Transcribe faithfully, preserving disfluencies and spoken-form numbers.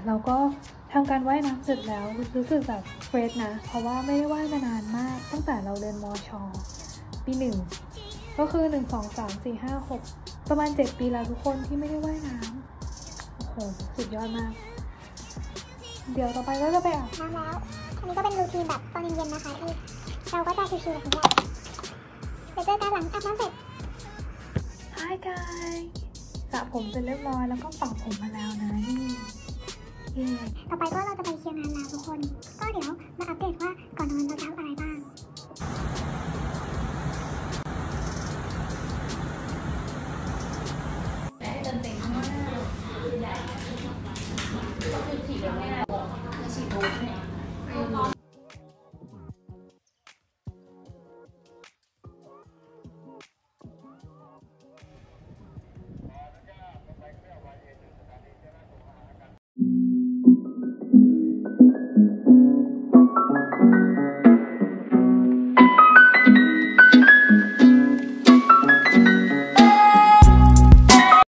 เราก็ทำการว่ายน้ำเสร็จแล้วรู้สึกแบบเฟรชนะเพราะว่าไม่ได้ว่ายมานานมากตั้งแต่เราเรียนม.ช.ปีหนึ่งก็คือหนึ่งสองสามสี่ห้าหกประมาณเจ็ดปีแล้วทุกคนที่ไม่ได้ว่ายน้ำโอ้โหสุดยอดมากเดี๋ยวต่อไปก็จะไปอาบน้ำแล้วอันนี้ก็เป็นรูทีนแบบตอนเย็นๆนะคะที่เราก็จะชิวๆแบบนี้เดี๋ยวเจอกันหลังอาบน้ำเสร็จ Hi guys สระผมเสร็จเรียบร้อยแล้วก็ปักผมมาแล้วนะนี่เย่ต่อไปก็เราจะไปเคลียร์งานแล้วทุกคนก็เดี๋ยวมาอัปเดตว่าก่อนนอนเราทำอะไรบ้าง